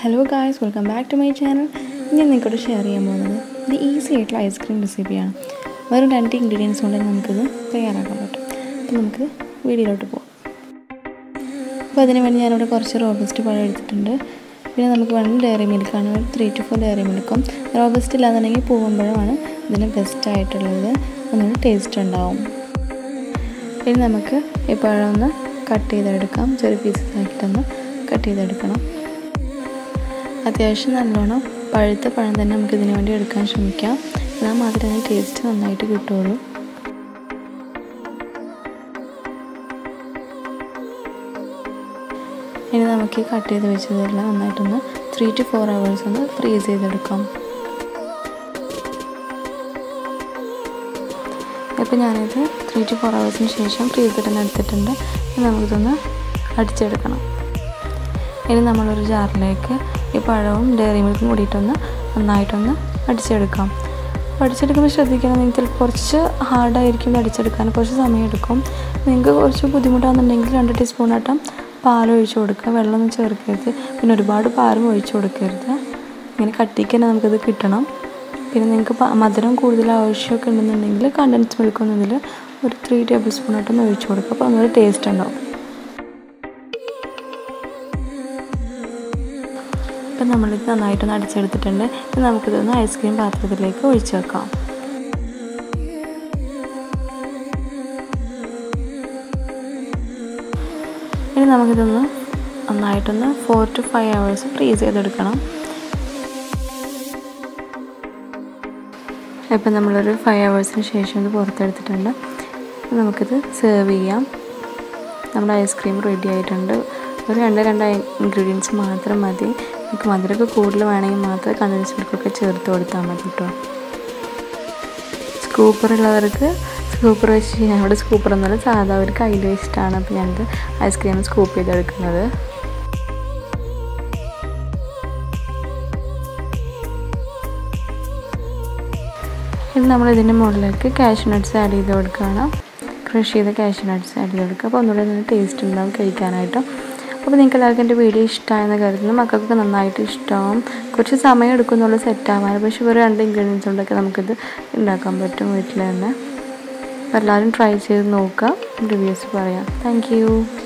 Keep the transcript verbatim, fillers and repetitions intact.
Hello guys, welcome back to my channel. ഞാൻ നിങ്ങൾക്കോട് share ചെയ്യാൻ പോകുന്നത് ഇത് ഈസി ആയിട്ടുള്ള ഐസ്ക്രീം റെസിപ്പിയാണ്. വെറും രണ്ട് ഇൻഗ്രീഡിയൻസ് കൊണ്ട് നമുക്കിത് തയ്യാറാക്കാൻ പറ്റും. അപ്പോൾ നമുക്ക് വീഡിയോയിലോട്ട് പോകാം. അപ്പോൾ അതിന് വേണ്ടി ഞാനിവിടെ കുറച്ച് റോബസ്റ്റ് പഴം എടുത്തിട്ടുണ്ട്. പിന്നെ നമുക്ക് വേണം ഡയറി മിൽക്കാണ്, ഒരു ത്രീ ടു ഫോർ ഡയറി മിൽക്കും. റോബസ്റ്റ് ഇല്ലാന്നുണ്ടെങ്കിൽ പൂവമ്പഴമാണ് ഇതിന് ബെസ്റ്റ് ആയിട്ടുള്ളത്, ഒന്നുകൂടി ടേസ്റ്റ് ഉണ്ടാവും. പിന്നെ നമുക്ക് ഈ പഴം ഒന്ന് കട്ട് ചെയ്തെടുക്കാം. ചെറിയ പീസസ് ആക്കിയിട്ടൊന്ന് കട്ട് ചെയ്തെടുക്കണം. അത്യാവശ്യം നല്ലോണം പഴുത്ത പഴം തന്നെ നമുക്ക് ഇതിനു വേണ്ടി എടുക്കാൻ ശ്രമിക്കാം. എന്നാൽ മാത്രമേ ടേസ്റ്റ് നന്നായിട്ട് കിട്ടുള്ളൂ. ഇനി നമുക്ക് ഈ കട്ട് ചെയ്ത് വെച്ചതെല്ലാം നന്നായിട്ടൊന്ന് ത്രീ ടു ഫോർ അവേഴ്സ് ഒന്ന് ഫ്രീസ് ചെയ്തെടുക്കാം. ഇപ്പോൾ ഞാനിത് ത്രീ ടു ഫോർ അവേഴ്സിന് ശേഷം ഫ്രീസറിൽ നിന്ന് എടുത്തിട്ടുണ്ട്. ഇനി നമുക്കിതൊന്ന് അടിച്ചെടുക്കണം. ഇനി നമ്മളൊരു ജാറിലേക്ക് ഈ പഴവും ഡയറി മിൽക്കും കൂടിയിട്ടൊന്ന് നന്നായിട്ടൊന്ന് അടിച്ചെടുക്കാം. അടിച്ചെടുക്കുമ്പോൾ ശ്രദ്ധിക്കണം, നിങ്ങൾക്ക് ചിലപ്പോൾ കുറച്ച് ഹാർഡായിരിക്കും അടിച്ചെടുക്കാൻ, കുറച്ച് സമയമെടുക്കും. നിങ്ങൾക്ക് കുറച്ച് ബുദ്ധിമുട്ടാണെന്നുണ്ടെങ്കിൽ രണ്ട് ടീസ്പൂണാട്ടം പാൽ ഒഴിച്ച് കൊടുക്കുക. വെള്ളമൊന്നും ചേർക്കരുത്, പിന്നെ ഒരുപാട് പാലും ഒഴിച്ച് കൊടുക്കരുത്. ഇങ്ങനെ കട്ടിക്ക് തന്നെ നമുക്കിത് കിട്ടണം. പിന്നെ നിങ്ങൾക്ക് മധുരം കൂടുതൽ ആവശ്യമൊക്കെ ഉണ്ടെന്നുണ്ടെങ്കിൽ കണ്ടൻസ് മിൽക്കൊന്നും ഇതിൽ ഒരു ത്രീ ടേബിൾ സ്പൂണായിട്ടൊന്ന് ഒഴിച്ച് കൊടുക്കുക. അപ്പോൾ ഒന്നൊരു ടേസ്റ്റ് ഉണ്ടാവും. ഇപ്പം നമ്മളിത് നന്നായിട്ടൊന്ന് അടിച്ചെടുത്തിട്ടുണ്ട്. ഇനി നമുക്കിതൊന്ന് ഐസ്ക്രീം പാത്രത്തിലേക്ക് ഒഴിച്ച് വെക്കാം. ഇനി നമുക്കിതൊന്ന് നന്നായിട്ടൊന്ന് four to five hours freeze ചെയ്തെടുക്കണം. ഇപ്പം നമ്മളൊരു ഫൈവ് അവേഴ്സിന് ശേഷം ഇത് പുറത്തെടുത്തിട്ടുണ്ട്. നമുക്കിത് സെർവ് ചെയ്യാം. നമ്മുടെ ഐസ്ക്രീം റെഡി ആയിട്ടുണ്ട്. ഒരു രണ്ട് രണ്ട് ഇൻഗ്രീഡിയൻസ് മാത്രം മതി. നമുക്ക് മധുരമൊക്കെ കൂടുതൽ വേണമെങ്കിൽ മാത്രമേ കണ്ടൻസ് മിൽക്കൊക്കെ ചേർത്ത് കൊടുത്താൽ മതി കേട്ടോ. സ്കൂപ്പറുള്ളവർക്ക് സ്കൂപ്പർ വെച്ച് ചെയ്യാൻ, ഇവിടെ സ്കൂപ്പറൊന്നുമല്ല, സാധാ ഒരു കയ്യിൽ വെച്ചിട്ടാണ് അപ്പോൾ ഞാനിത് ഐസ്ക്രീം സ്കൂപ്പ് ചെയ്തെടുക്കുന്നത്. ഇനി നമ്മളിതിൻ്റെ മുകളിലേക്ക് കാഷ്യൂ നട്ട്സ് ആഡ് ചെയ്ത് കൊടുക്കുകയാണ്. ക്രഷ് ചെയ്ത കാഷ്യൂ നട്ട്സ് ആഡ് ചെയ്ത് കൊടുക്കുക. അപ്പോൾ ഒന്നുകൂടെ നല്ല ടേസ്റ്റ് ഉണ്ടാവും കഴിക്കാനായിട്ട്. അപ്പോൾ നിങ്ങൾക്ക് എല്ലാവർക്കും എൻ്റെ വീഡിയോ ഇഷ്ടമായെന്ന് കരുതുന്നു. മക്കൾക്ക് നന്നായിട്ട് ഇഷ്ടമാവും. കുറച്ച് സമയം എടുക്കുന്നുള്ളൂ സെറ്റാവാൻ, പക്ഷേ ഒരു രണ്ട് ഇൻഗ്രീഡിയൻസ് കൊണ്ടൊക്കെ നമുക്കിത് ഉണ്ടാക്കാൻ പറ്റും വീട്ടിൽ തന്നെ. അപ്പോൾ എല്ലാവരും ട്രൈ ചെയ്ത് നോക്കുക, റിവ്യൂസ് പറയാം. Thank U.